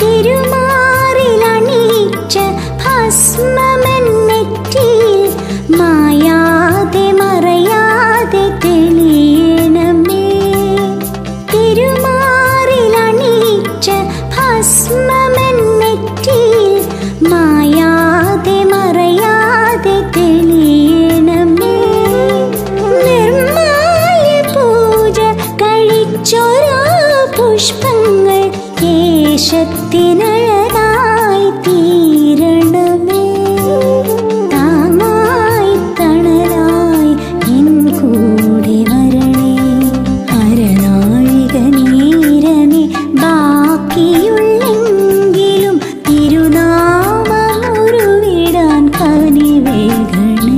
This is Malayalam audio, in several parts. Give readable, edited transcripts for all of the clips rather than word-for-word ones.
തിരുമാറിലണിയിച്ച ഭസ്മമെന്നെറ്റിയിൽ മായാതെ മറയാതെ തെളിയണമേ. തിരുമാറിലണിയിച്ച ഭസ്മമെന്നെറ്റിയിൽ മായാതെ മറയാതെ തെളിയണമേ. നിർമ്മാല്യ പൂജ കഴിച്ചൊരാ പുഷ്പങ്ങൾ കേശത്തിനഴകായി തീരണമേ. താങ്ങായി തണലായി എൻ കൂടെ വരണേ. അരനാഴിക നേരമേ ബാക്കിയുള്ളെങ്കിലും തിരുനാമമുരുവിടാൻ കനിവേകണേ.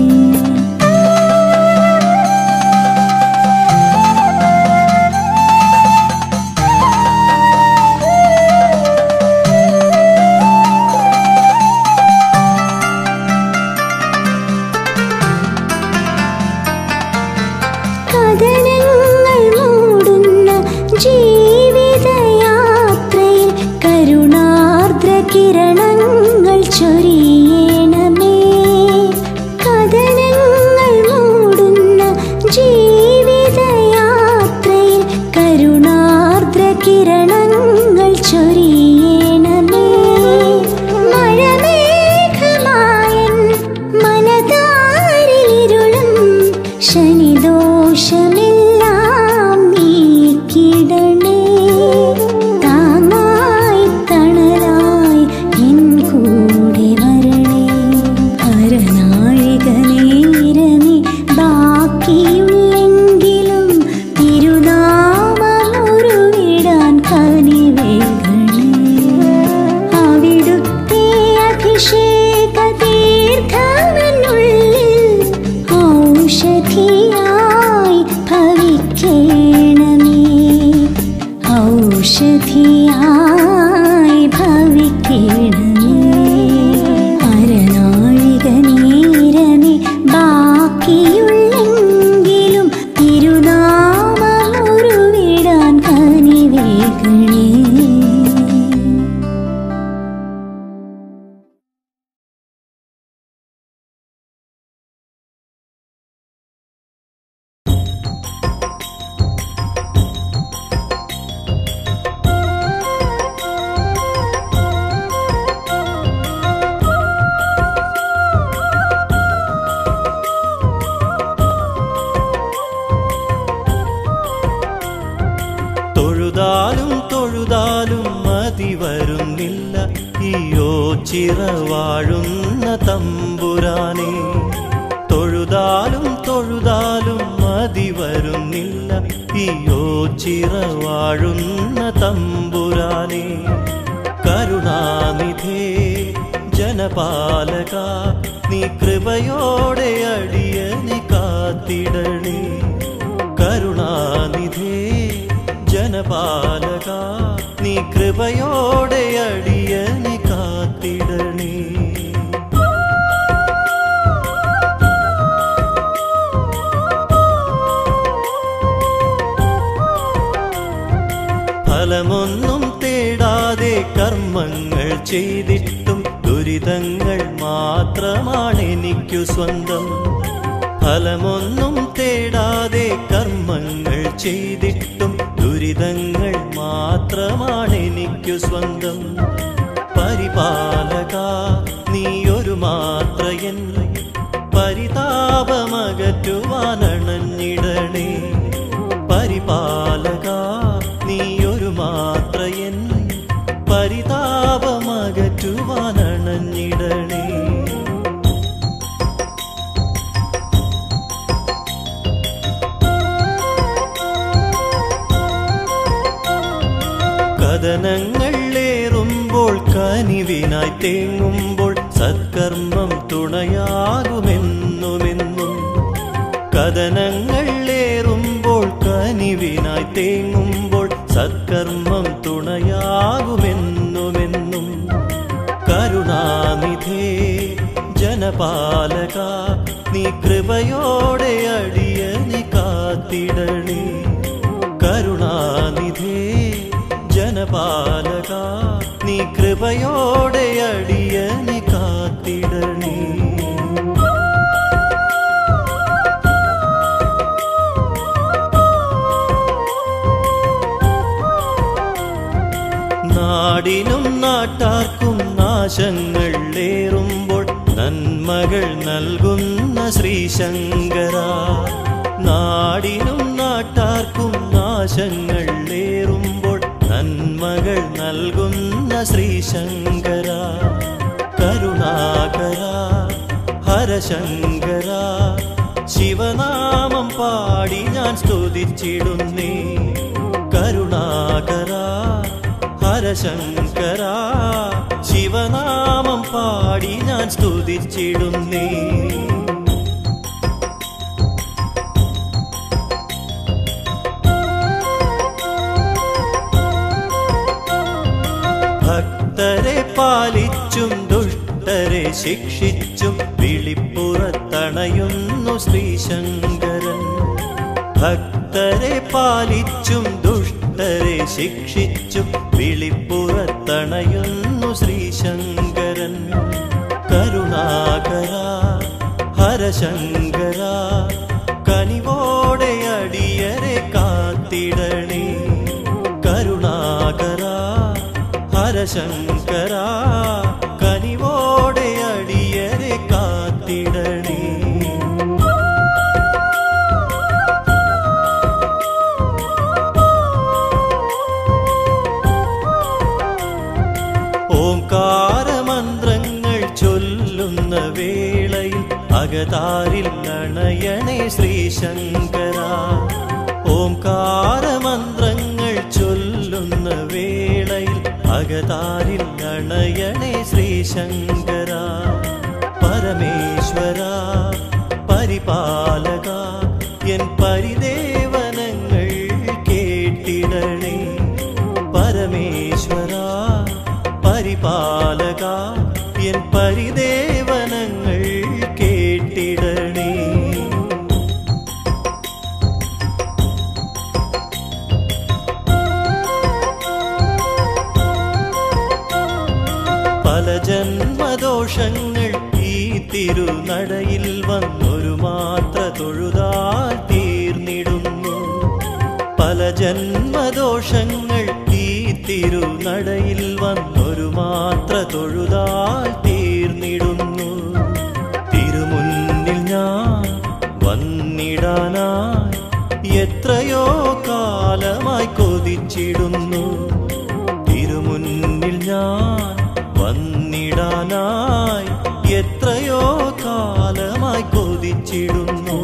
കഥനങ്ങൾ മൂടുന്ന ജീവിതയാത്രയിൽ കരുണാർദ്ര കിരണങ്ങൾ ചൊരിയണമേ. കഥനങ്ങൾ മൂടുന്ന ജീവിതയാത്രയിൽ കരുണാർദ്ര കിരണങ്ങൾ ചൊരിയണമേ. മഴമേഘമായൻ മനതാരിലിരുളും ശനിദോഷമെല്ലാം നീക്കിടണേ. താങ്ങായി തണലായി എൻ കൂടെ വരണേ. അരനാഴിക നേരമേ ബാക്കിയുള്ളെങ്കിലും തിരുനാമമുരുവിടാൻ കനിവേകണേ. അവിടുത്തെ അഭിഷേക തീർത്ഥമെന്നുള്ളിൽ ഔഷധിയായി ഭവിക്കണമേ. ഔഷധിയായി ഭവിക്കണമേ. അരനാഴിക നേരമേ ബാക്കിയുള്ളെങ്കിലും തിരുനാമമുരുവിടാൻ കനിവേകണേ. തൊഴുതാലും തൊഴുതാലും മതി വരുന്നില്ല ഈയോ ചിറവാഴുന്ന തമ്പുരാനെ. തൊഴുതാലും തൊഴുതാലും മതി വരുന്നില്ല ഈയോ ചിറവാഴുന്ന തമ്പുരാനെ. കരുണാനിധേ ജനപാലക നീ കൃപയോടെ അടിയനെ കാത്തിടണേ. കരുണാനിധേ ജനപാലക നീ കൃപയോടെ അടിയനെ കാത്തിടണേ. ഫലമൊന്നും തേടാതെ കർമ്മങ്ങൾ ചെയ്തിട്ടും ദുരിതങ്ങൾ മാത്രമാണ് എനിക്കു സ്വന്തം. ഫലമൊന്നും തേടാതെ കർമ്മങ്ങൾ ചെയ്തിട്ടും ദുരിതങ്ങൾ മാത്രമാണ് എനിക്കു സ്വന്തം. പരിപാലക നീയൊരു മാത്രയൻ പരിതാപമകറ്റുവാനണഞ്ഞിടണേ. പരിപാലക നീയൊരു മാത്രയൻ പരിതാപമകറ്റുവാനണഞ്ഞിടണേ. കഥനങ്ങളേറുമ്പോൾ കനിവിനായി തേങ്ങുമ്പോൾ സത്കർമ്മം തുണയാകുമെന്നുമെന്നും. കഥനങ്ങളേറുമ്പോൾ കനിവിനായി തേങ്ങുമ്പോൾ സത്കർമ്മം തുണയാകുമെന്നുമെന്നും. കരുണാനിധേ ജനപാലക നീ കൃപയോടെ അടിയനെ കാത്തിടണേ. കരുണാനിധേ ജനപാലക നീ കൃപയോടെ അടിയനെ കാത്തിടണേ. നാടിനും നാട്ടാർക്കും നാശങ്ങൾ ഏറുമ്പോൾ നന്മകൾ നൽകുന്ന ശ്രീശങ്കര. നാടിനും നാട്ടാർക്കും നാശങ്ങൾ ഏറുമ്പോൾ നന്മകൾ നൽകുന്ന ശ്രീശങ്കര. കരുണാകര ഹരശങ്കര, ശിവനാമം പാടി ഞാൻ സ്തുതിച്ചിടുന്നേ. കരുണാകര ഹരശങ്കര, ശിവനാമം പാടി ഞാൻ സ്തുതിച്ചിടുന്നേ. ഭക്തരെ പാലിച്ചും ദുഷ്ടരെ ശിക്ഷിച്ചും വിളിപ്പുറത്തണയുന്നു ശ്രീശങ്കരൻ. ഭക്തരെ പാലിച്ചും ദുഷ്ടരെ ശിക്ഷിച്ചും വിളിപ്പുറത്തണയുന്നു ശ്രീശങ്കരൻ. കരുണാകര ഹരശങ്കര, കനിവോടെ അടിയരെ കാത്തിടണേ. കരുണാകര ഹരശങ്കര, കനിവോടെ അടിയരെ കാത്തിടണേ. ഓംകാരമന്ത്രങ്ങൾ ചൊല്ലുന്ന വേളയിൽ അകതാരിൽ അണയണേ ശ്രീശങ്കര. ഓംകാരമന്ത്രങ്ങൾ ചൊല്ലുന്ന വേളയിൽ അകതാരിൽ അണയണേ ശ്രീശങ്കര. പരമേശ്വര പരിപാലക, എൻ പരിദേവനങ്ങൾ കേട്ടിടണേ. പരമേശ്വര പരിപാലക, എൻ പരിദേവനങ്ങൾ കേട്ടിടണേ. പല ജന്മദോഷങ്ങൾ ഈ തിരുനടയിൽ വന്നൊരു മാത്ര തൊഴുതാൽ തീർന്നിടുന്നു. പല ജന്മദോഷങ്ങൾ ഈ തിരുനടയിൽ വന്നൊരു മാത്ര തൊഴുതാൽ തീർന്നിടുന്നു. തിരുമുന്നിൽ ഞാൻ വന്നിടാനായി എത്രയോ കാലമായി കൊതിച്ചിടുന്നു. തിരുമുന്നിൽ ഞാൻ വന്നിടാനായി എത്രയോ കാലമായി കൊതിച്ചിടുന്നു.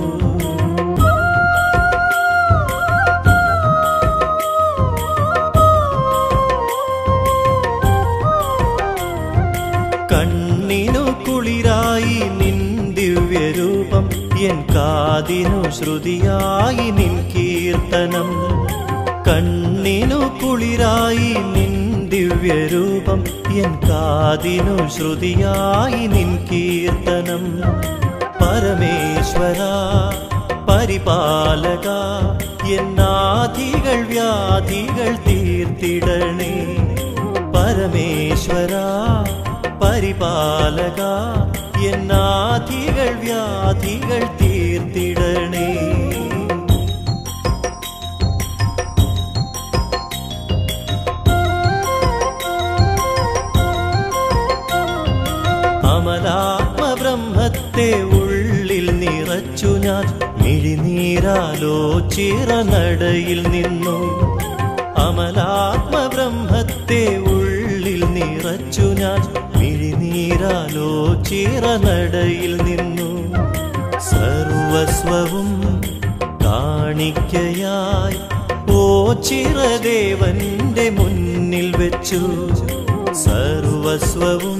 കണ്ണിനു കുളിരായി നിൻ ദിവ്യരൂപം, എൻ കാതിനു ശ്രുതിയായി നിൻ കീർത്തനം. കണ്ണിനു കുളിരായി നിൻ ദിവ്യരൂപം, എൻ കാതിനു ശ്രുതിയായി നിൻ കീർത്തനം. പരമേശ്വര പരിപാലക, എന്നാധികൾ വ്യാധികൾ തീർത്തിടണേ. പരമേശ്വര പരിപാലക, എന്നാധികൾ വ്യാധികൾ തീർത്തിടണേ. അമലാത്മബ്രഹ്മത്തെ ഉള്ളിൽ നിറച്ചു ഞാൻ മിഴിനീരാലോ ചിറനടയിൽ നിന്നു. അമലാത്മബ്രഹ്മത്തെ ഉള്ളിൽ നിറച്ചു ഞാൻ മിഴിനീരാലോ ചിറനടയിൽ നിന്നു. സർവസ്വവും കാണിക്കയായി ഓ ചിറദേവന്റെ മുന്നിൽ വെച്ചു. സർവസ്വവും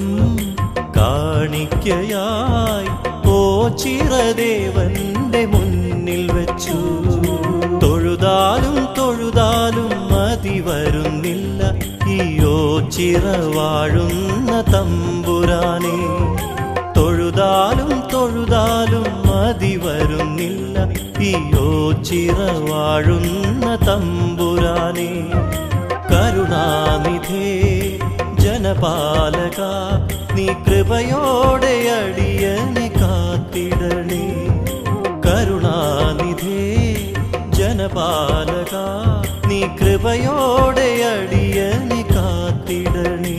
കാണിക്കയായി ഓ ചിറദേവന്റെ മുന്നിൽ വെച്ചു. തൊഴുതാലും തൊഴുതാലും മതി വരുന്നില്ല ഈ ഓ ചിറവാഴുന്ന തമ്പുരാനെ. തൊഴുതാലും തൊഴുതാലും മതി വരുന്നില്ല ഈ ഓ ചിറവാഴുന്ന തമ്പുരാനെ. കരുണാനിധേ ജന ജനപാലക നീ കൃപയോടെ അടിയനെ കാത്തിടണേ. കരുണാനിധേ ജനപാലക നീ കൃപയോടെ അടിയനെ കാത്തിടണേ.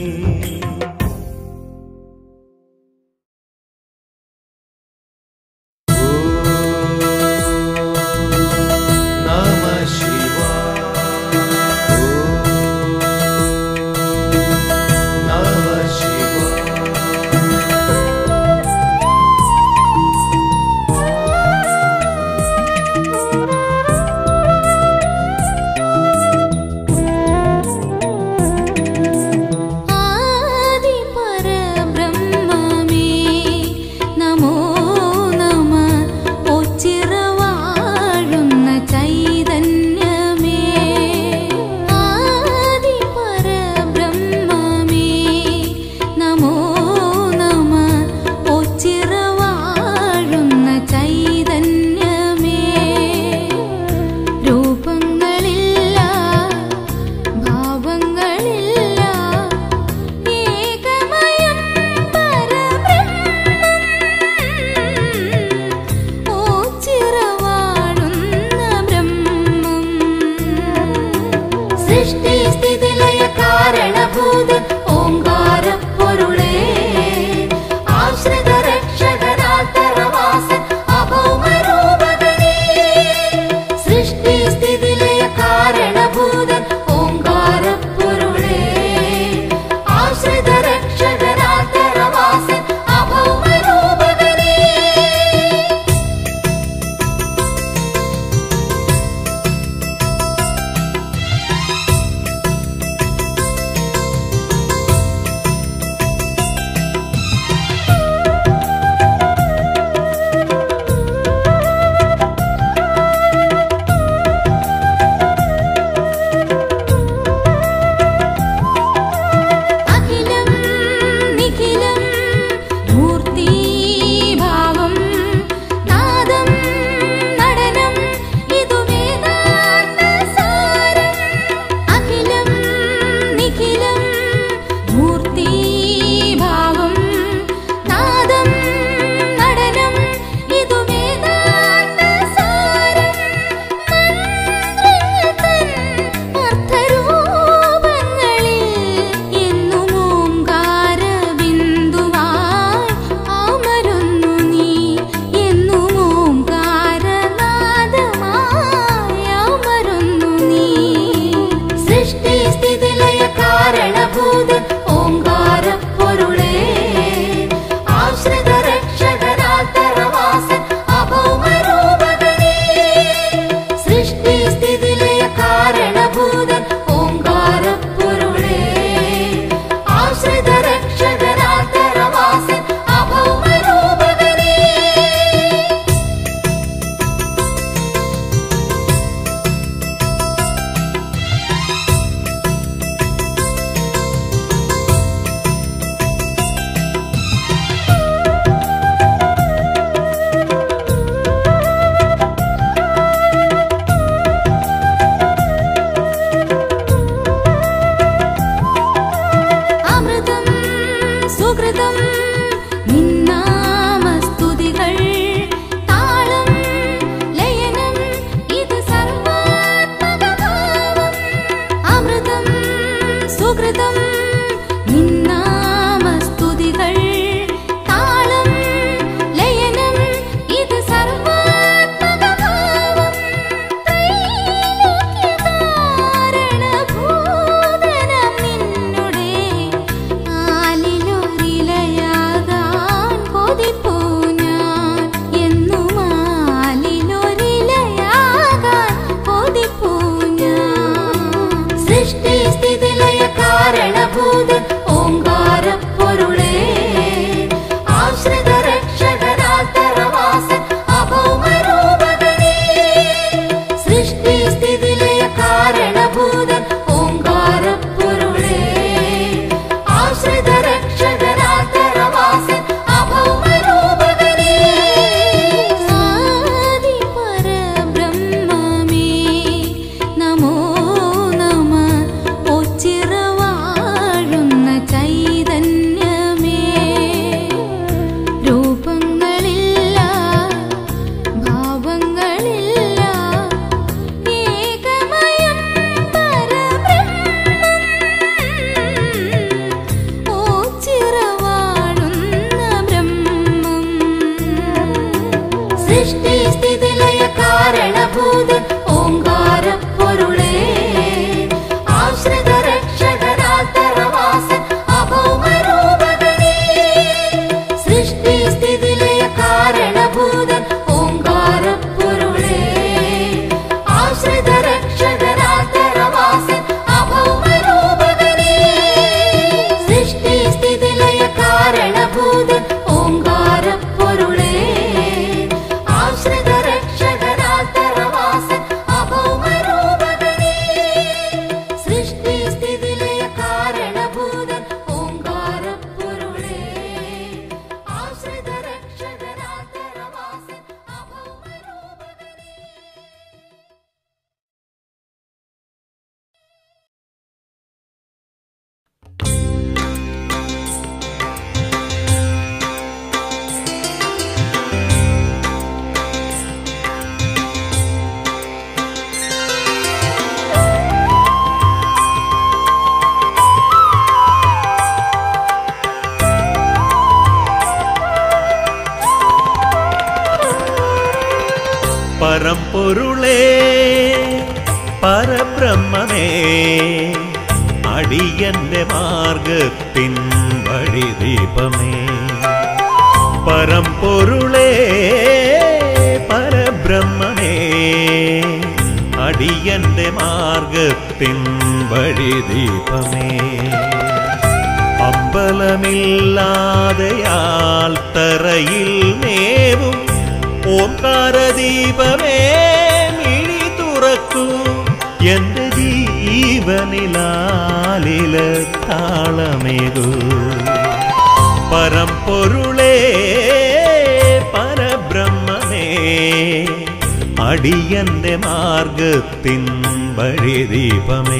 പരമ്പൊരുളേ പരബ്രഹ്മമേ അടിയന്റെ മാർഗത്തിൻ വഴിദീപമേ പരമ്പൊരുളേ പരബ്രഹ്മമേ അടിയന്റെ മാർഗത്തിൻ വഴിദീപമേ അമ്പലമില്ലാതെയാൽ തറയിൽ മേവും ഓംകാരദീപമേ മിഴി തുറക്കൂ എന്റെ ജീവനിലാലില താളമേകൂ പരമ്പൊരുളേ പരബ്രഹ്മമേ അടിയന്റെ മാർഗത്തിൻ വഴിദീപമേ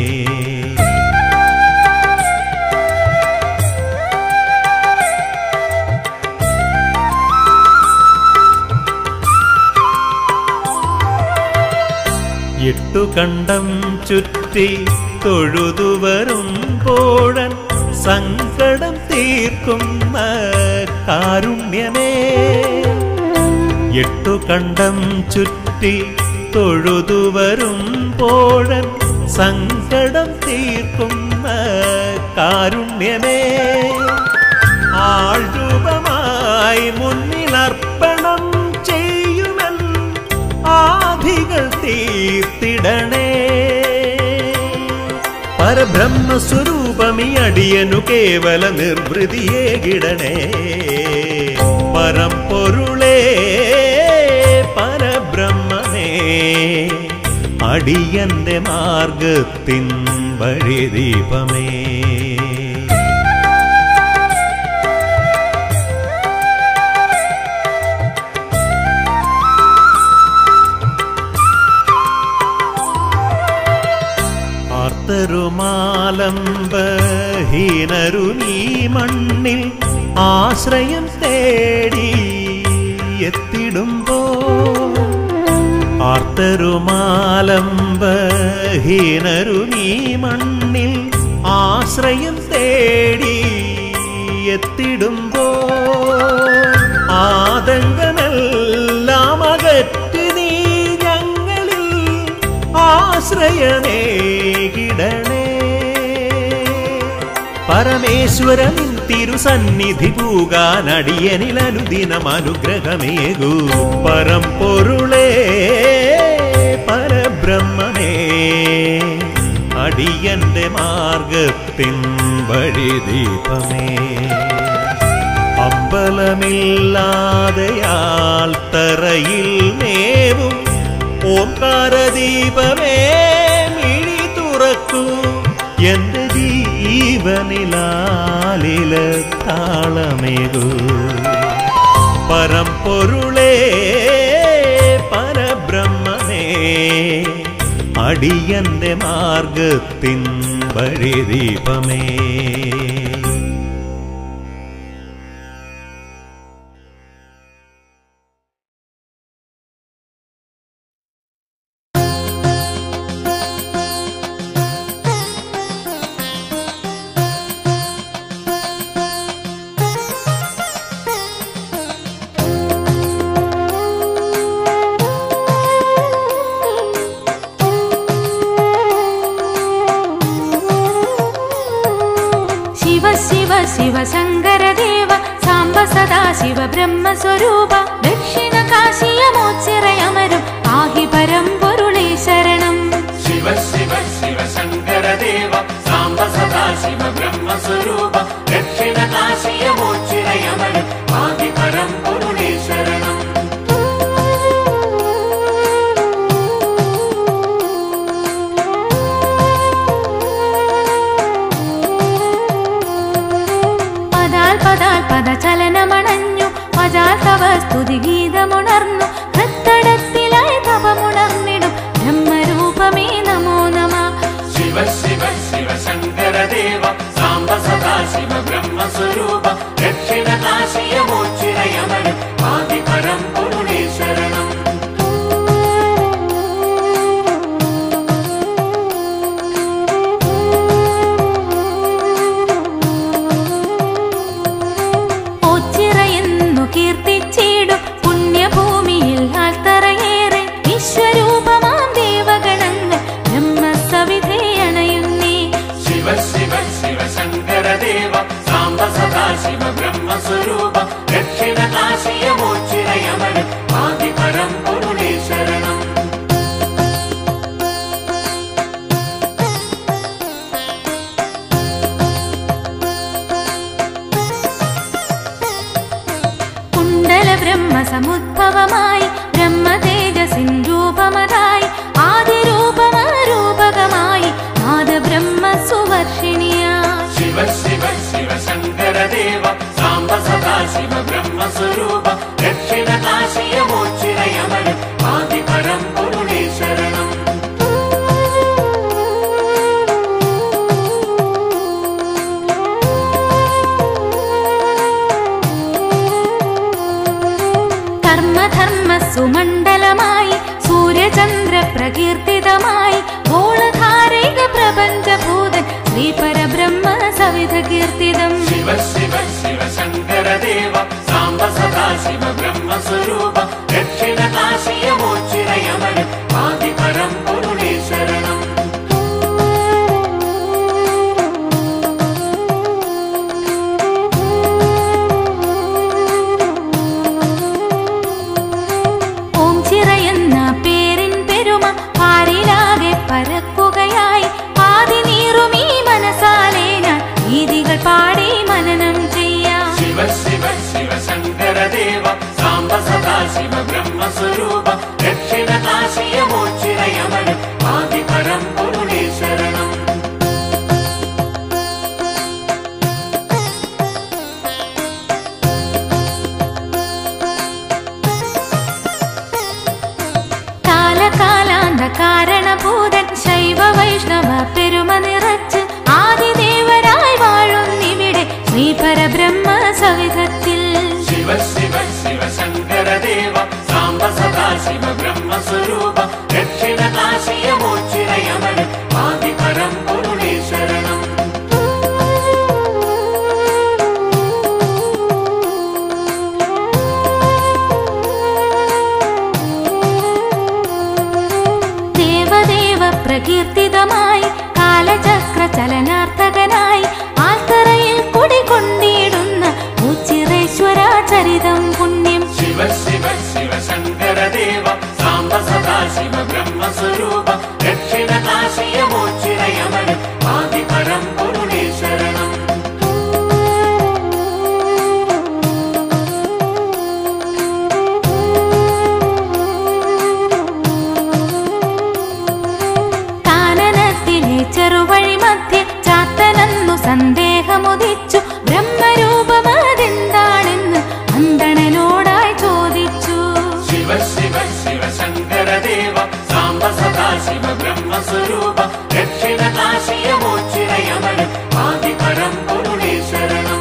എട്ടുകണ്ടം ചുറ്റി തൊഴുതുവരുമ്പോഴൻ സങ്കടം തീർക്കുന്ന കാരുണ്യമേ എട്ടുകണ്ടം ചുറ്റി തൊഴുതുവരുമ്പോഴൻ സങ്കടം തീർക്കുന്ന കാരുണ്യമേ ആൾരൂപമായി മുന്നിലർപ്പണം ചെയ്യുമെൻ ആധികൾ തീർത്തിടണേ പരബ്രഹ്മസ്വരൂപമീ അടിയനു കേവല നിർവൃതിയേകിടണേ പരമ്പൊരുളേ പരബ്രഹ്മമേ അടിയന്റെ മാർഗത്തിൻ വഴിദീപമേ ആർത്തരുമാലംബഹീനരു നീ മണ്ണിൽ ആശ്രയം തേടി എത്തിടുമ്പോ ആർത്തരുമാലംബഹീനരു നീ മണ്ണിൽ ആശ്രയം തേടി എത്തിടുമ്പോ ആതങ്കമെല്ലാം അകറ്റി നീ ഞങ്ങളിൽ ആശ്രയമേകിടണേ പരമേശ്വരനിൻ തിരുസന്നിധി പൂകാൻ അടിയനിൽ അനുദിനം അനുഗ്രഹമേകൂ പരമ്പൊരുളേ പരബ്രഹ്മമേ അടിയന്റെ മാർഗത്തിൻ വഴിദീപമേ അമ്പലമില്ലാതെയാൽ തറയിൽ മേവും ഓംകാരദീപമേ മിഴി തുറക്കൂ എന്റെ ജീവനിലാലില താളമേകൂ പരമ്പൊരുളേ പരബ്രഹ്മമേ അടിയന്റെ മാർഗത്തിൻ വഴിദീപമേ शिव शंकर देव सांब सदा शिव ब्रह्म स्वरूप दक्षिण काशियमोच्चिरयमरु आहि परंपொருளே शरणं शिव शिव शिव शंकर देव सांब सदा शिव ब्रह्म स्वरूप दक्षिण काशियमोच्चिरयमरु आहि परंपொருளே शरणं പദചലനമണഞ്ഞു പജാതവ സ്തുതിഗീതമുണർന്നു ഹൃത്തടത്തിലായി തപമുണർന്നിടും ബ്രഹ്മരൂപമേ നമോ നമഃ शिव शिव शिव शंकर देव सांब सदा शिव ब्रह्म स्वरूप दक्षिण काशियमोच्चिरयमरु आदि परंपொருளே शरणं കീർത്തിച്ചിടും പുണ്യഭൂമിയിൽ ആൽത്തറയേറെ शङ्करदेव साम्ब सदाशिव ब्रह्मस्वरूप दक्षिणकाशीयमोच्चिरयमन आदिपरं पुरुणे शरणम् ബ്രഹ്മസമുദ്ഭവമായി ബ്രഹ്മതേജസിൻ രൂപമതായി ആദിരൂപമരൂപകമായി നാദബ്രഹ്മസുവർഷിണിയായി ശിവ ശിവ ശിവ ശങ്കരദേവ സാംബ സദാശിവ ബ്രഹ്മസ്വരൂപ ദക്ഷിണകാശീയമോച്ചിരയമന ആദിപരം പുരുണേ ശരണം സുമണ്ഡലമായി സൂര്യചന്ദ്ര പ്രകീർത്തിതമായി ഗോളധാരൈക പ്രപഞ്ചഭൂതൻ ശ്രീപരബ്രഹ്മ സവിധ കീർത്തിതം ശിവ ശിവ ശിവ ശങ്കരദേവ സാംബ സദാശിവ ബ്രഹ്മസ്വരൂപ ദക്ഷിണകാശീയമോച്ചിരയമന ആദിപരം പുരുണേ ശരണം പരക്കുകയായി ആദിനീറുമീ മനസാലേ ഞാൻ ഗീതികൾ പാടി മനനം ചെയ്യാം ശിവ ശിവ ശിവ ശങ്കരദേവ സാംബ സദാശിവ ബ്രഹ്മസ്വരൂപ ദക്ഷിണകാശീയമോച്ചിരയമന ആദിപരം പുരുണേ ശരണം കാരണഭൂതൻ ശൈവ വൈഷ്ണവ പെരുമ നിറച്ച് ആദിദേവരായി വാഴുന്നിവിടെ ശ്രീപരബ്രഹ്മ സവിധത്തിൽ ശിവ ശിവ ശിവ ശങ്കരദേവ സാംബ സദാശിവ ബ്രഹ്മസ്വരൂപ ദക്ഷിണകാശീയമോച്ചിരയമന ആദിപരം പുരുണേ ശരണം പ്രകീർത്തിതമായി കാലചക്ര ചലനാർത്ഥകനായി ആൽത്തറയിൽ കുടികൊണ്ടിടുന്ന ഉച്ചിറേശ്വര ചരിതം പുണ്യം ശിവ ശിവ ശിവ ശങ്കരദേവ സാംബ സദാശിവ ബ്രഹ്മസ്വരൂപ ദക്ഷിണകാശീയമോച്ചിരയമന ആദിപരം പുരുണേ ശരണം ചെറുവഴി മധ്യ ചാത്തനന്നു സന്ദേഹമുദിച്ചു ബ്രഹ്മരൂപമതെന്താണെന്ന് അന്തണനോടായി ചോദിച്ചു ശിവ ശിവ ശിവ ശങ്കരദേവ സാംബ സദാശിവ ബ്രഹ്മസ്വരൂപ ദക്ഷിണകാശീയമോച്ചിരയമന ആദിപരം പുരുണേ ശരണം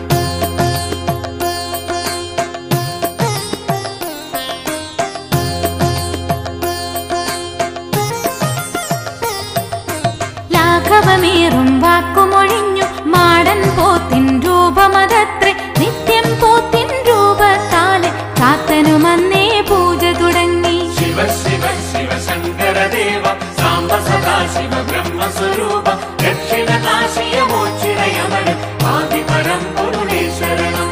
ലാഘവമേറും വാക്കുമൊഴിഞ്ഞു മാടൻ പോത്തിൻ രൂപമതത്രേ നിത്യം പോത്തിൻ രൂപത്താലെ ചാത്തനുമന്നേ പൂജ തുടങ്ങി ശിവ ശിവ ശിവ ശങ്കരദേവ സാംബ സദാശിവ ബ്രഹ്മസ്വരൂപ ദക്ഷിണകാശീയമോച്ചിരയമന ആദിപരം പുരുണേ ശരണം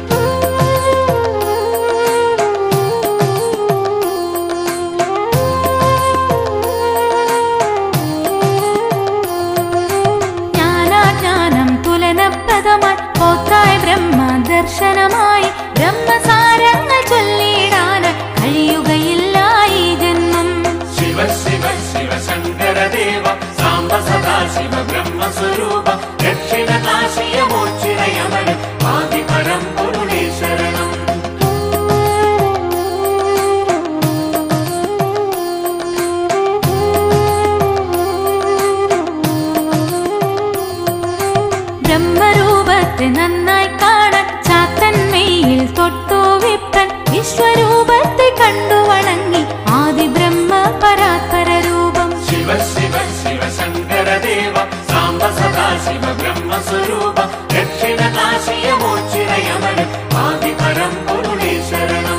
തുലനപ്രദമായി പോത്തായി ബ്രഹ്മ ദർശനമായി ബ്രഹ്മസാരങ്ങൾ ചൊല്ലിടാന് കഴിയുകയില്ല ഈ ജന്മം ശിവ ശിവ ശിവ ശങ്കരദേവ സാംബ സദാശിവ ബ്രഹ്മസ്വരൂപ ദക്ഷിണകാശീയമോച്ചിരയമന ആദിപരം പുരുണേ ശരണം ബ്രഹ്മരൂപത്തെ നന്നായി കാണാൻ ചാത്തന്മയിൽ തൊട്ടു വിപ്രൻ വിശ്വരൂപത്തെ കണ്ടു വണങ്ങി ആദിബ്രഹ്മ പരാത്പര രൂപം ശിവ ശിവ ശിവ ശങ്കരദേവ സാംബ സദാശിവ ബ്രഹ്മസ്വരൂപ ദക്ഷിണകാശീയമോച്ചിരയമന ആദിപരം പുരുണേ ശരണം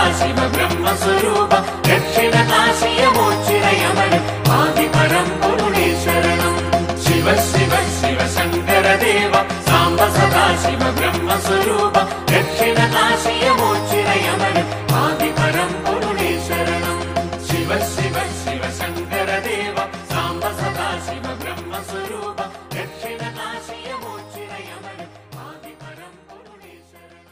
സദാശിവ ബ്രഹ്മസ്വരൂപ ദക്ഷിണകാശിയമോച്ചിരയമന ആദിപരമ്പൊരുളേ ശരണം ശിവ ശിവ ശിവശങ്കരദേവ സാംബ സദാശിവ ബ്രഹ്മസ്വരൂപ ദക്ഷിണകാശിയമോച്ചിരയമന ആദിപരമ്പൊരുളേ ശരണം ശിവ ശിവ ശിവശങ്കരദേവ സാംബ സദാശിവ ബ്രഹ്മസ്വരൂപ ദക്ഷിണകാശിയമോച്ചിരയമന ആദിപരമ്പൊരുളേ ശരണം.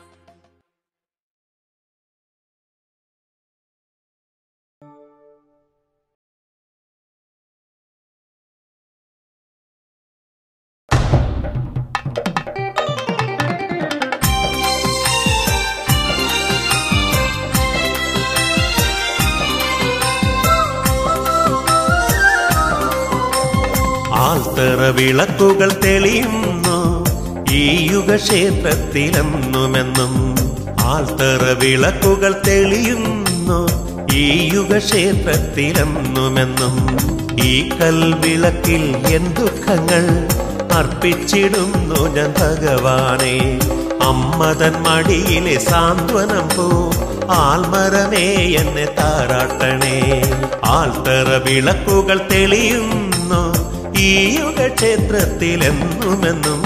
ആൽത്തറ വിളക്കുകൾ തെളിയുന്നു ഈ യുഗക്ഷേത്രത്തിലെന്നുമെന്നും. ആൽത്തറ വിളക്കുകൾ തെളിയുന്നു ഈ യുഗക്ഷേത്രത്തിലെന്നുമെന്നും. ഈ കൽവിളക്കിൽ എൻ ദുഃഖങ്ങൾ അർപ്പിച്ചിടുന്നു ഞാൻ ഭഗവാനെ. അമ്മതൻ മടിയിലെ സാന്ത്വനം പോ ആൽമരമേ എന്നെ താരാട്ടണേ. ആൽത്തറ വിളക്കുകൾ തെളിയുന്നു ഈ യുഗക്ഷേത്രത്തിലെന്നുമെന്നും.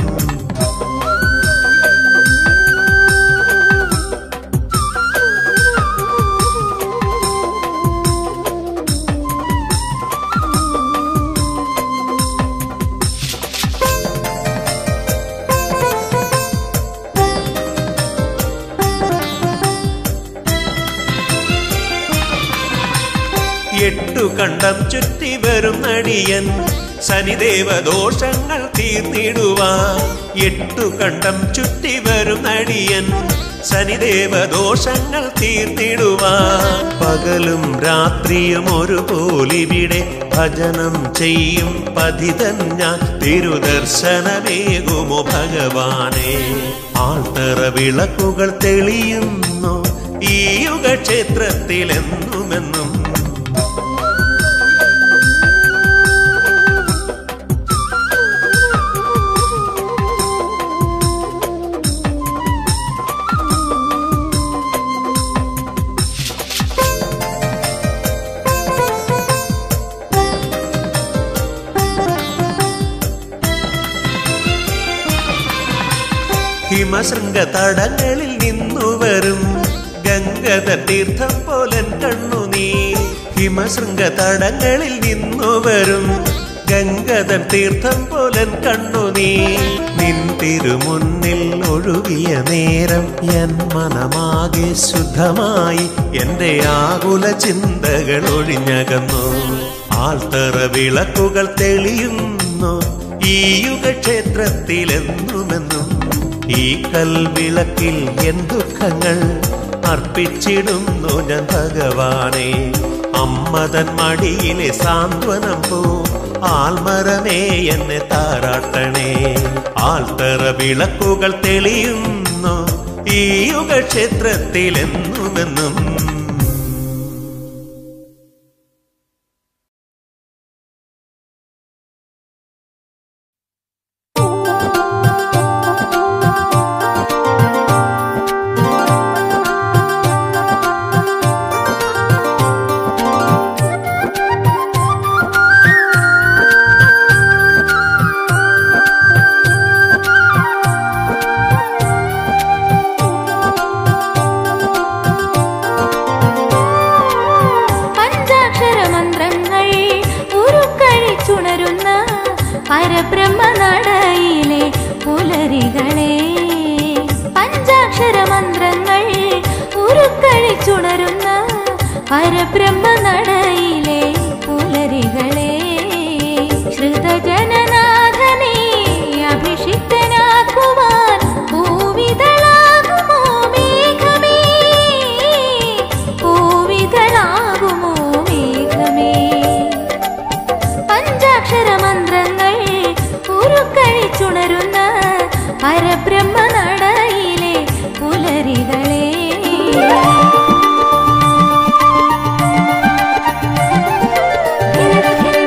എട്ടു കണ്ടം ചുറ്റി വരും നടിയൻ ശനിദേവ ദോഷങ്ങൾ തീർന്നിടുവാൻ. എട്ടു കണ്ടം ചുറ്റി വരും നടിയൻ ശനിദേവ ദോഷങ്ങൾ തീർന്നിടുവാൻ. പകലും രാത്രിയും ഒരുപോലിവിടെ ഭജനം ചെയ്യും പതിതൻ ഞാൻ. തിരുദർശനമേകുമോ ഭഗവാനെ. ആൽത്തറ വിളക്കുകൾ തെളിയുന്നു ഈ യുഗക്ഷേത്രത്തിലെന്നുമെന്നും. ഹിമശൃംഗ തടങ്ങളിൽ നിന്നു വരും ഗംഗധ തീർത്ഥം പോലൻ കണ്ണുനീ. ഹിമശൃംഗ തടങ്ങളിൽ നിന്നു വരും ഗംഗധ തീർത്ഥം പോലൻ കണ്ണുനീ. നിൻ തിരുമുന്നിൽ ഒഴുകിയ നേരം എൻ മനമാകെ ശുദ്ധമായി. എന്റെ ആകുല ചിന്തകൾ ഒഴിഞ്ഞകന്നു. ആൽത്തറ വിളക്കുകൾ തെളിയുന്നു ഈ യുഗക്ഷേത്രത്തിലെന്നുമെന്നും. ഈ കൽവിളക്കിൽ എൻ ദുഃഖങ്ങൾ അർപ്പിച്ചിടുന്നു ഞാൻ ഭഗവാനെ. അമ്മതൻ മടിയിലെ സാന്ത്വനം പോ ആൽമരമേ എന്നെ താരാട്ടണേ. ആൽത്തറ വിളക്കുകൾ തെളിയുന്നു ഈ യുഗക്ഷേത്രത്തിലെന്നുമെന്നും. പരബ്രഹ്മനടയിലെ പുലരികളെ പഞ്ചാക്ഷരമന്ത്രങ്ങൾ ഉരുക്കഴിച്ചുണരുന്ന പരബ്രഹ്മനടയിലെ പുലരികളെ ശ്രുതജനനാഥനെ അഭിഷിക്തനാക്കുവാൻ പൂവിതളാകുമോ മേഘമേ, പൂവിതളാകുമോ മേഘമേ. പഞ്ചാക്ഷരമന്ത്രങ്ങൾ ഉരുക്കഴിച്ചുണരുന്ന പരബ്രഹ്മനടയിലെ പുലരികളെ ധിരര ധിരര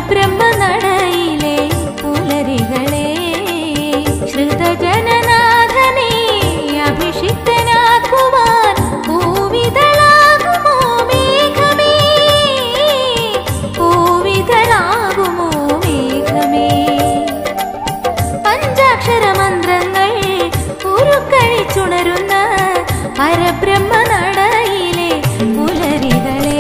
പരബ്രഹ്മനടയിലെ പുലരികളെ ശ്രുതജനനാഥനെ അഭിഷിക്തനാക്കുവാൻ പൂവിതളാകുമോ മേഘമേ, പൂവിതളാകുമോ മേഘമേ. പഞ്ചാക്ഷരമന്ത്രങ്ങൾ ഉരുക്കഴിച്ചുണരുന്ന പരബ്രഹ്മനടയിലെ പുലരികളെ.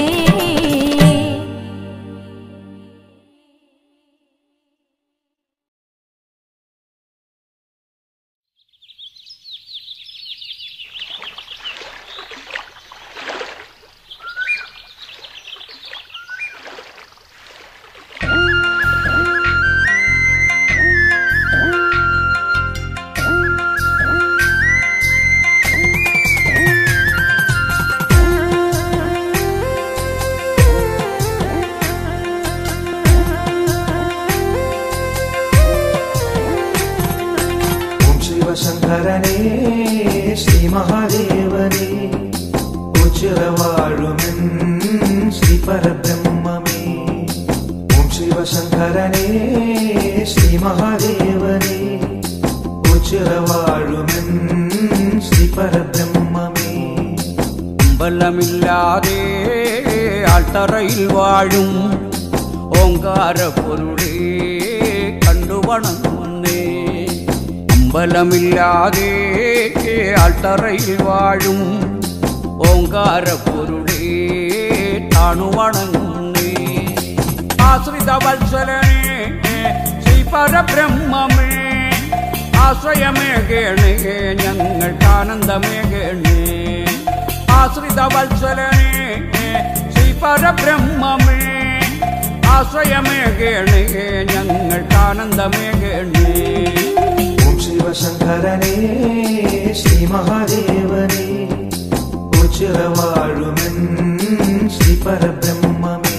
ശങ്കരനേ ശ്രീ മഹാദേവനേ ഉച്ചിറവാഴുമെൻ ശ്രീ പരബ്രഹ്മമേ. ഓം ശിവശങ്കരനേ ശ്രീ മഹാദേവനേ ഉച്ചിറവാഴുമെൻ ശ്രീ പരബ്രഹ്മമേ. അമ്പലമില്ലാതെ ആൾത്തറയിൽ വാഴും ഓങ്കാരപ്പൊരുളേ കണ്ടുവണങ്ങുന്നേ. അമ്പലമില്ലാതെ ആൾത്തറയിൽ വാഴും ഓങ്കാരപ്പൊരുളേ താണുവണങ്ങുന്നേ. ആശ്രിത വത്സലനേ ശ്രീ പരബ്രഹ്മമേ ആശ്രയമേകേണേ ഞങ്ങൾക്കാനന്ദമേകേണേ. ആശ്രിത വത്സലനേ ശ്രീ പരബ്രഹ്മമേ ആശ്രയമേകേണേ ഞങ്ങൾക്കാനന്ദമേകേണേ. ശിവശങ്കരനേ ശ്രീ മഹാദേവനേ ഉച്ചിറവാഴുമെൻ ശ്രീ പരബ്രഹ്മമേ.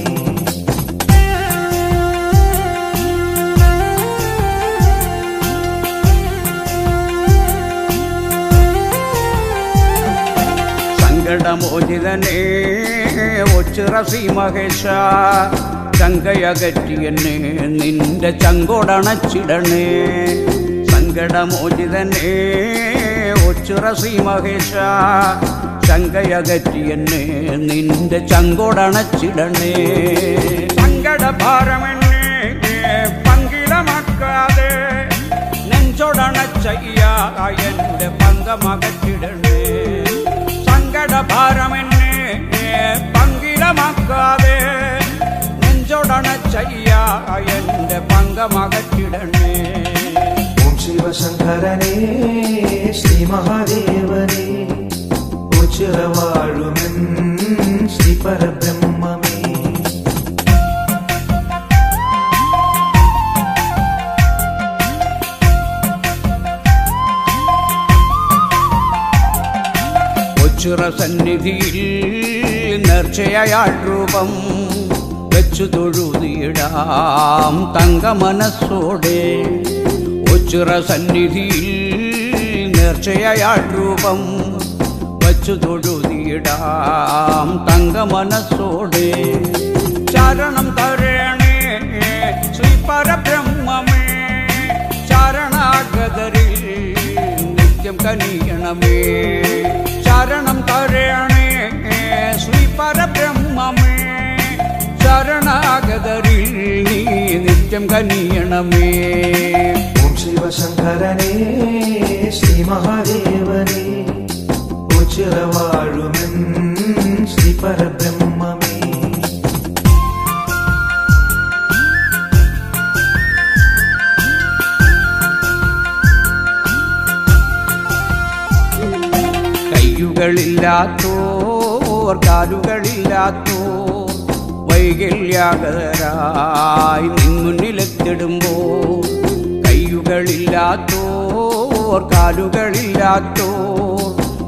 സങ്കടമോചിതനേ ഒച്ചിറ ശ്രീ മഹേശ ചങ്കയകറ്റിയെന്നെ നിന്റെ ചങ്കോടണച്ചിടണേ. സങ്കടമോചിതനേ ഒച്ചിറ ശ്രീ മഹേശ ചങ്കയകറ്റിയെന്നെ നിന്റെ ചങ്കോടണച്ചിടണേ. സങ്കടഭാരമെന്നെ പങ്കിലമാക്കാതെ നെഞ്ചോടണച്ചയ്യ എന്റെ പങ്കമകറ്റിടണേ. സങ്കടഭാരമെന്നെ പങ്കിലമാക്കാതെ നെഞ്ചോടണച്ചയ്യ എന്റെ പങ്കമകറ്റിടണേ. ശിവശങ്കരനേ ശ്രീ മഹാദേവനേ ഉച്ചിറവാഴുമെൻ ശ്രീ പരബ്രഹ്മമേ. ഒച്ചിറ സന്നിധിയിൽ നേർച്ചയാൾ രൂപം വെച്ചു തൊഴുതിയിടാം തങ്കമനസ്സോടെ. ഒച്ചിറ സന്നിധിയിൽ നേർച്ചയാൾ രൂപം വച്ചു തൊഴുതിയിടാം തങ്കമനസ്സോടെ. ചരണം തരണേ ശ്രീ പരബ്രഹ്മമേ ചരണാഗതരിൽ നിത്യം കനിയണമേ. ശരണം തരണേ ശ്രീ പരബ്രഹ്മമേ ശരണാഗതരിൽ നീ നിത്യം കനിയണമേ. ശിവശങ്കരനേ ശ്രീ മഹാദേവനേ ഉച്ചിറവാഴുമെൻ ശ്രീ പരബ്രഹ്മമേ. കൈകളില്ലാത്തോർ കാലുകളില്ലാത്തോർ വൈകല്യാകരായി നിൻമുന്നിലെത്തിടുമ്പോൾ. കൈകളില്ലാത്തോർ കാലുകളില്ലാത്തോർ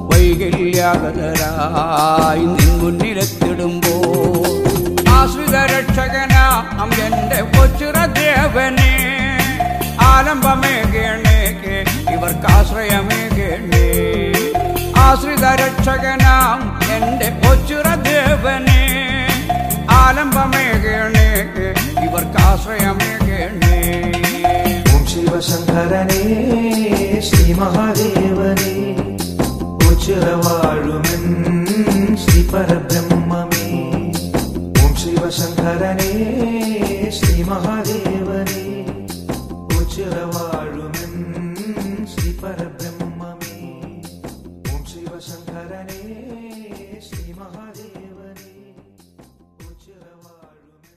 വൈകല്യാകരായി നിൻമുന്നിലെത്തിടുമ്പോൾ. ആശ്രിത രക്ഷകനാം എന്റെ ഒച്ചിറദേവനെ ആലംബമേകേണേ ഇവർക്കാശ്രയമേകേണേ. ആശ്രിത രക്ഷകനാം എന്റെ ഒച്ചിറദേവനെ ആലംബമേകേണേ ഇവർക്കാശ്രയമേകേണേ. ഓം ശിവശങ്കരനേ ശ്രീ മഹാദേവനേ ഉച്ചിറവാഴുമെൻ ശ്രീ പരബ്രഹ്മമേ. ഓം ശിവശങ്കരനേ ശ്രീ മഹാദേവനേ ഉച്ചിറവാഴുമെൻ ശ്രീ പരബ്രഹ്മമേ. ഓം ശിവശങ്കരനേ ശ്രീ മഹാദേവനേ ഉച്ചിറവാഴുമെൻ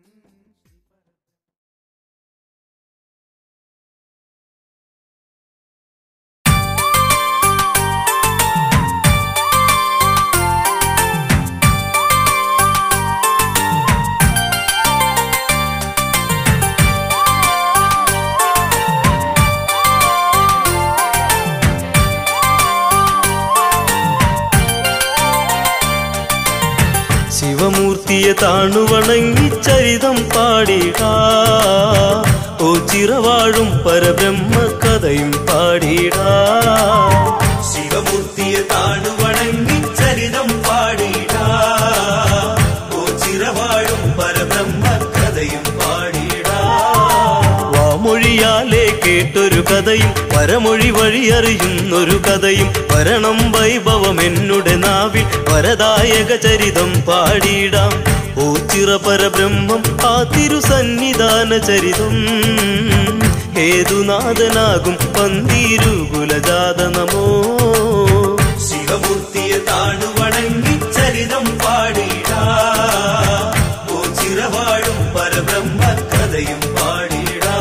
ശിവമൂർത്തിയെ താണുവണങ്ങി ചരിതം പാടിടാ. ഓ ചിറവാഴും പരബ്രഹ്മ കഥയും പാടിടാ. ശിവമൂർത്തിയെ താണുവണങ്ങി ചരിതം പാടിടാ. ഓ ചിറവാഴും പരബ്രഹ്മ കഥയും പാടിടാ. വാമൊഴിയാലേ കേട്ടൊരു കഥയും പരമൊഴി വഴി അറിയുന്നൊരു കഥയും വരണം വൈഭവം എന്നുടെ നാവിൽ വരദായക ചരിതം പാടിടാം. ഓ ചിറ പരബ്രഹ്മം ആ തിരുസന്നിധാന ചരിതം ഹേതുനാഥനാകും പന്തീരുകുലജാത നമോ. ശിവമൂർത്തിയെ താണുവണങ്ങി ചരിതം പാടിടാ. ഓ ചിറവാഴും പരബ്രഹ്മ കഥയും പാടിടാ.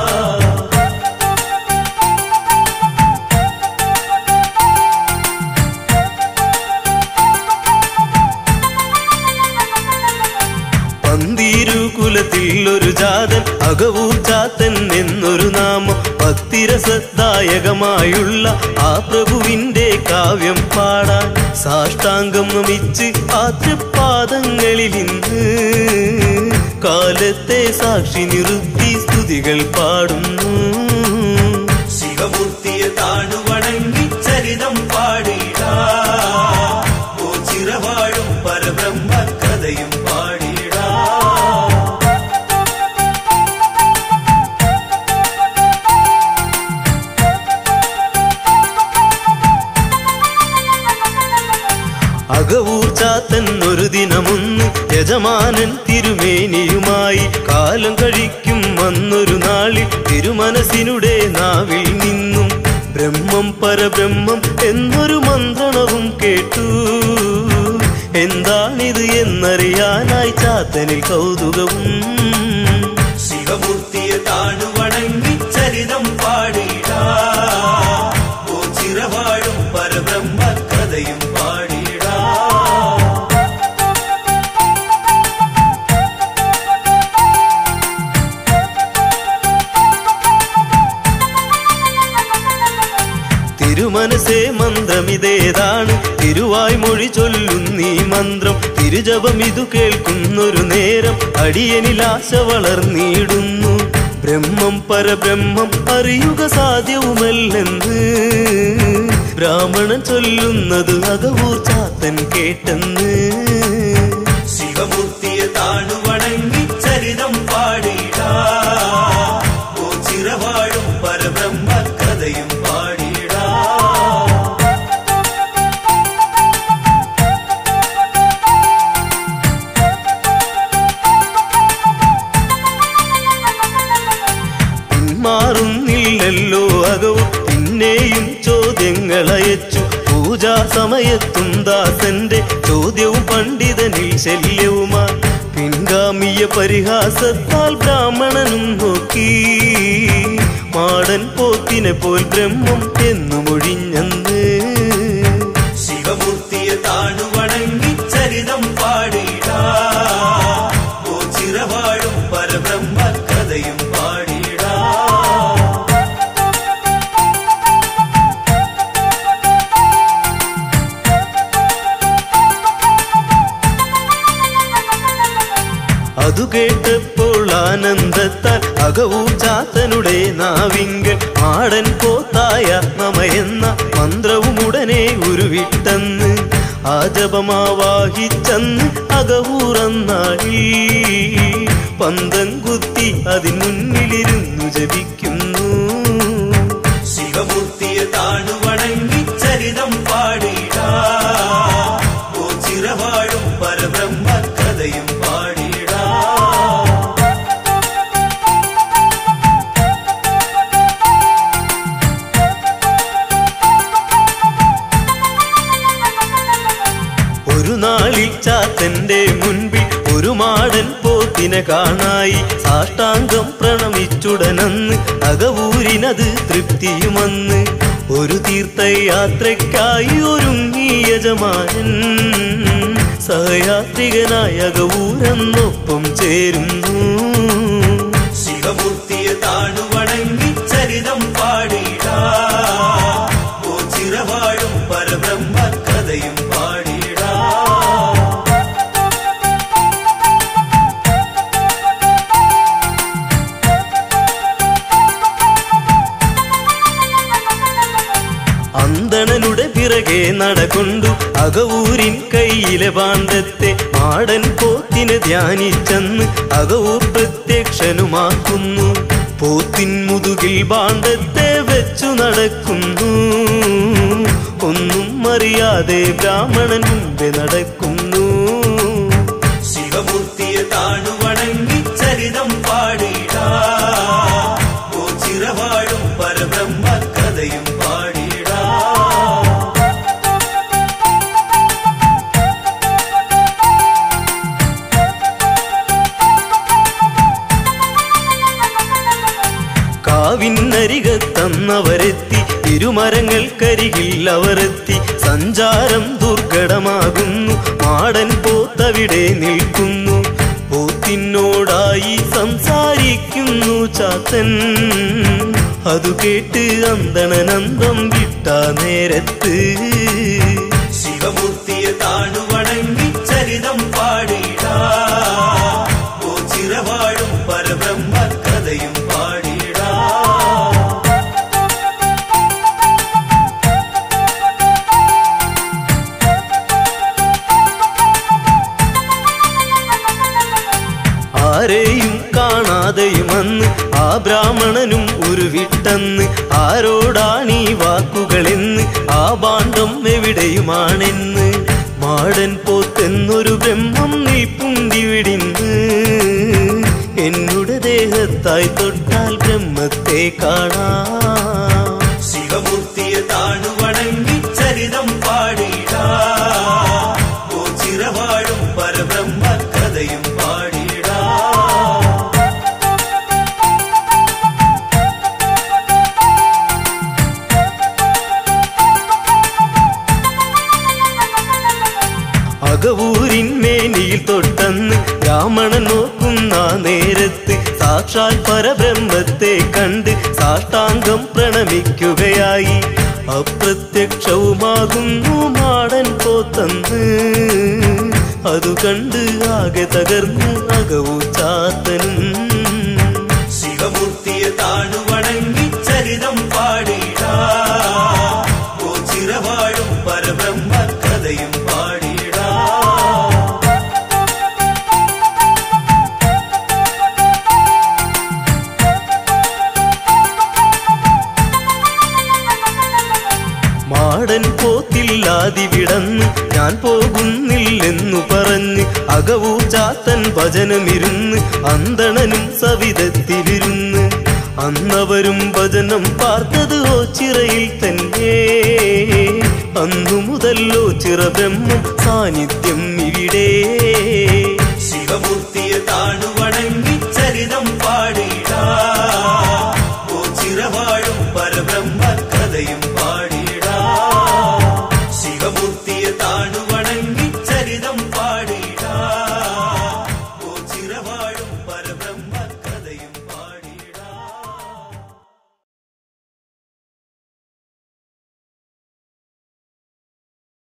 പന്തീരുകുലത്തിൽ ഒരു ജാതൻ അകവൂർ ചാത്തൻ എന്നൊരു നാമം ഭക്തിരസദായകമായുള്ള ആ പ്രഭുവിന്റെ കാവ്യം പാടാൻ സാഷ്ടാംഗം നമിച്ച് ആദ്യപാദങ്ങളിൽ ഇന്ന് കാലത്തെ സാക്ഷി നിർത്തി സ്തുതികൾ പാടുന്നു. ശിവമൂർത്തിയെ താണുവണങ്ങി ചരിതം പാടിടാ. ഓ ചിറവാഴും പരബ്രഹ്മ കഥയും പാടിടാ. അകവൂർ ചാത്തൻ ഒരു ദിനമൊന്ന് യജമാനൻ തിരുമേനിയുമായി കാലം കഴിക്കും വന്നൊരു നാളിൽ തിരുമനസിനുടെ നാവിൽ നിന്നും ബ്രഹ്മം പരബ്രഹ്മം എന്നൊരു മന്ത്രണവും കേട്ടു. എന്താണിത് എന്നറിയാനായി ചാത്തനിൽ കൗതുകവും. ശിവമൂർത്തിയെ താണുവണങ്ങി ചരിതം പാടിടാ. ഓ ചിറവാഴും പരബ്രഹ്മ കഥയും പാടിടാ. തിരുമനസേ മന്ത്രമിതേതാണ് തിരുവായ്മൊഴി ചൊല്ലുന്നീ മന്ത്രം. തിരുജപം ഇതു കേൾക്കുന്നൊരു നേരം അടിയനിലാശ വളർന്നിടുന്നു. ബ്രഹ്മം പരബ്രഹ്മം അറിയുക സാധ്യവുമല്ലെന്ന് ബ്രാഹ്മണൻ ചൊല്ലുന്നത് അകവൂർ ചാത്തൻ കേട്ടെന്ന്. ശിവമൂർത്തിയെ താണുവണങ്ങി ചരിതം പാടിടാ. ഓ ചിറവാഴും പരബ്രഹ്മ കഥയും പാടിടാ. പിന്മാറുന്നില്ലല്ലോ അകവും പിന്നെയും ചോദ്യങ്ങളയച്ചു. പൂജാ സമയത്തും ദാസന്റെ ചോദ്യവും പണ്ഡിതനിൽ ശല്യവുമാ. പിൻഗാമിയ പരിഹാസത്താൽ ബ്രാഹ്മണനും നോക്കി മാടൻ പോത്തിനെ പോൽ ബ്രഹ്മം എന്നു മൊഴിഞ്ഞന്ന്. ശിവമൂർത്തിയെ താണുവണങ്ങി ചരിതം പാടിടാ. ഓ ചിറവാഴും പരബ്രഹ്മ കഥയും പാടിടാ. അതു കേട്ടപ്പോൾ ആനന്ദത്താൽ അകവൂർ ചാത്തനുടെ നാവിങ്കൽ മാടൻ പോത്തായ നമയെന്ന മന്ത്രവും ഉടനെ ഉരുവിട്ടെന്ന്. ആ ജപമാവാഹിച്ചന്ന് അകവൂറന്നാളി പന്തം കുത്തി അതിൻ മുന്നിലിരുന്നു ജപിക്കുന്നു. ശിവമൂർത്തിയെ താണു വണങ്ങി ചരിതം പാടിടാ, ഓ ചിരവാഴും പരബ്രഹ്മ കഥയും പാടിടാ. ഒരു നാളിൽ ചാത്തന്റെ മുൻപിൽ ഒരു മാടൻ പോത്തിനെ കാണായി. സാഷ്ടാംഗം പ്രണമിച്ചുടനന്ന് അകവൂരിനത് തൃപ്തിയുമന്ന്. ഒരു തീർത്ഥയാത്രയ്ക്കായി ഒരുങ്ങി യജമാനൻ സഹയാത്രികനായ അകവൂരെന്നൊപ്പം ചേരുന്നു. ശിവമൂർത്തിയെ താണു വണങ്ങി ചരിതം പാടിടാ, ഓ ചിരവാഴും പരബ്രഹ്മ കഥയും പാടിടാ. അന്തണനുടെ പിറകെ നടകൊണ്ടു അകവൂരിൻ കയ്യിലെ പാണ്ഡത്തെ മാടൻ പോത്തിനെ ധ്യാനിച്ചെന്ന് അകവൂർ പ്രത്യക്ഷനുമാക്കുന്നു. പോത്തിൻ മുതുകിൽ പാണ്ഡത്തെ വെച്ചു നടക്കുന്നു. ഒന്നും അറിയാതെ ബ്രാഹ്മണൻ മുമ്പേ നടക്കുന്നു. ശിവമൂർത്തിയെ താണു വണങ്ങി ചരിതം പാടിടാ, ഓ ചിരവാഴും പരബ്രഹ്മ കഥയും പാടിടാ. കാവിനരികത്തന്നവരെത്തി, ഇരുമരങ്ങൾക്കരികിൽ അവരെത്തി. സഞ്ചാരം ദുർഘടമാകുന്നു, മാടൻ പോത്തവിടെ നിൽക്കുന്നു. പോത്തിനോടായി സംസാരിക്കുന്നു ചാത്തൻ, അതു കേട്ട് അന്തണനന്തം വിട്ട നേരത്ത്. ശിവമൂർത്തിയെ താണു വണങ്ങി ചരിതം പാടിടാ, ഓ ചിരവാഴും പരബ്രഹ്മ കഥയും പാടിടാ. ആരെയും കാണാതെയുമന്ന് ആ ബ്രാഹ്മണനും ഉരുവിട്ടെന്ന്. ആരോടാണീ വാക്കുകളെന്ന്, ആ ഭാണ്ഡം എവിടെയുമാണെന്ന്. മാടൻ പോത്തെന്നൊരു ബ്രഹ്മം നിൽപ്പുണ്ടിവിടിന്ന്. എന്നുടെ ദേഹത്തായി തൊട്ടാൽ ബ്രഹ്മത്തെ കാണാം. ശിവമൂർത്തിയെ താണു വണങ്ങി ചരിതം പാടിടാ, ഓ ചിരവാഴും പരബ്രഹ്മ കഥയും പാടിടാ. അകവൂരിൻ മേനിയിൽ തൊട്ടെന്ന് ബ്രാഹ്മണൻ നോക്കുന്ന നേരത്ത് സാക്ഷാൽ പരബ്രഹ്മത്തെ കണ്ട് സാഷ്ടാംഗം പ്രണമിക്കുകയായി. അപ്രത്യക്ഷവുമാകുന്നു മാടൻ പോത്തന്ന്. അതു കണ്ട് ആകെ തകർന്ന് അകവൂർ ചാത്തനും. ശിവമൂർത്തിയെ താണു വണങ്ങി ചരിതം പാടിടാ, ഓ ചിരവാഴും പരബ്രഹ്മ കഥയും പാടിടാ. മാടൻ പോത്തില്ലാതിവിടന്ന് ഞാൻ പോകുന്നില്ലെന്നു പറഞ്ഞ് അകവൂർ ചാത്തൻ ഭജനമിരുന്ന്. അന്തണനും സവിധത്തിലിരുന്ന് അന്നവരും ഭജനം പാർത്തത് ഓച്ചിറയിൽ തന്നെ. അന്നു മുതൽ ഓച്ചിറ ബ്രഹ്മം സാന്നിധ്യം ഇവിടെ. ശിവമൂർത്തിയെ താണു